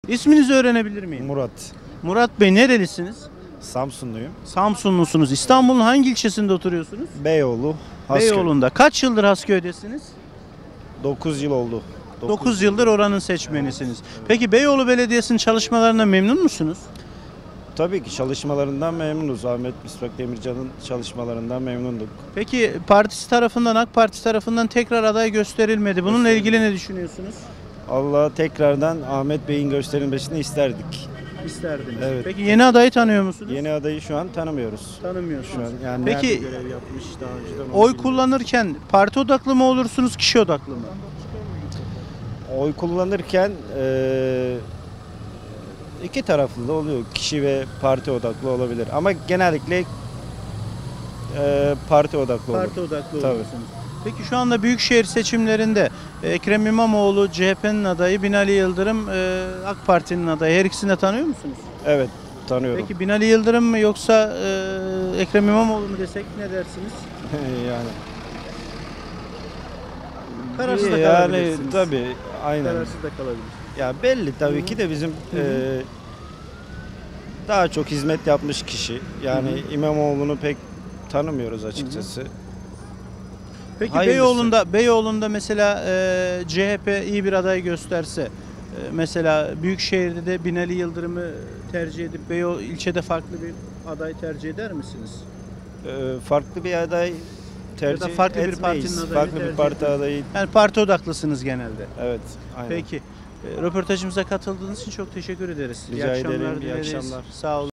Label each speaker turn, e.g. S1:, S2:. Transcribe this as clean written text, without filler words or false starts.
S1: İsminizi öğrenebilir miyim?
S2: Murat.
S1: Murat Bey, nerelisiniz?
S2: Samsunluyum.
S1: Samsunlusunuz. İstanbul'un hangi ilçesinde oturuyorsunuz?
S2: Beyoğlu. Hasköy.
S1: Beyoğlu'nda. Kaç yıldır Hasköy'desiniz?
S2: 9 yıl oldu.
S1: 9 yıldır oranın seçmenisiniz. Peki Beyoğlu Belediyesi'nin çalışmalarından memnun musunuz?
S2: Tabii ki çalışmalarından memnunuz. Ahmet Misvak Demircan'ın çalışmalarından memnunduk.
S1: Peki partisi tarafından, AK Parti tarafından tekrar aday gösterilmedi. Bununla ilgili ne düşünüyorsunuz?
S2: Allah tekrardan Ahmet Bey'in gösterilmesini isterdik.
S1: İsterdiniz.
S2: Evet.
S1: Peki yeni adayı tanıyor musunuz?
S2: Yeni adayı şu an tanımıyoruz.
S1: Tanımıyorsunuz.
S2: Şu an yani
S1: Peki
S2: nerede görev yapmış daha önceden onu
S1: oy
S2: bilmiyorum.
S1: kullanırken parti odaklı mı olursunuz, kişi odaklı mı?
S2: Oy kullanırken iki taraflı da oluyor. Kişi ve parti odaklı olabilir. Ama genellikle parti odaklı olur.
S1: Parti odaklı
S2: Tabii.
S1: olursunuz. Peki şu anda büyükşehir seçimlerinde Ekrem İmamoğlu CHP'nin adayı, Binali Yıldırım AK Parti'nin adayı. Her ikisini de tanıyor musunuz?
S2: Evet, tanıyorum.
S1: Peki Binali Yıldırım mı yoksa Ekrem İmamoğlu mu desek ne dersiniz?
S2: Yani
S1: Kararsız da
S2: yani
S1: kalabilirsiniz.
S2: tabii aynen.
S1: Kararsız da kalabilir.
S2: Ya belli tabii ki de bizim daha çok hizmet yapmış kişi. Yani İmamoğlu'nu pek tanımıyoruz açıkçası.
S1: Peki
S2: Hayırlısı.
S1: Beyoğlu'nda mesela CHP iyi bir aday gösterse, mesela Büyükşehir'de de Binali Yıldırım'ı tercih edip Beyoğlu ilçede farklı bir aday tercih eder misiniz?
S2: Farklı bir aday tercih
S1: Ya da farklı bir
S2: etmeyiz.
S1: partinin adayını
S2: Farklı bir
S1: tercih
S2: parti
S1: etmeyiz.
S2: adayı.
S1: Yani parti odaklısınız genelde.
S2: Evet, aynen.
S1: Peki, röportajımıza katıldığınız için çok teşekkür ederiz.
S2: Rica
S1: İyi akşamlar
S2: ederim, iyi
S1: dileriz.
S2: akşamlar.
S1: Sağ olun.